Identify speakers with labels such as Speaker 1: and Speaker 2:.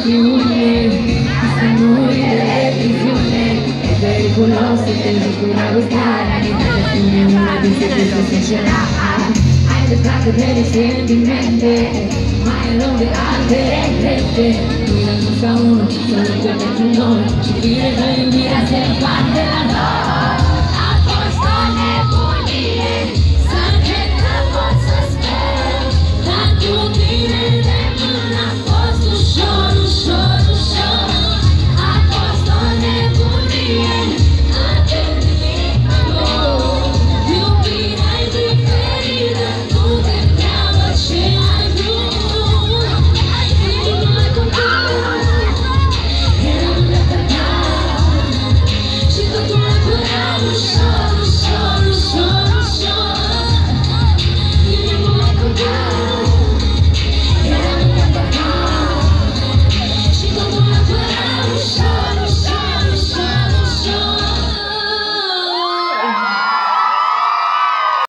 Speaker 1: passione, questa notte è visione, è pericoloso se non puoi gustare, è una di queste sincera. Hai cercato dei sentimenti, ma non le altre creste, non sa uno, solo già per noi, ci viene da dire se parte la notte.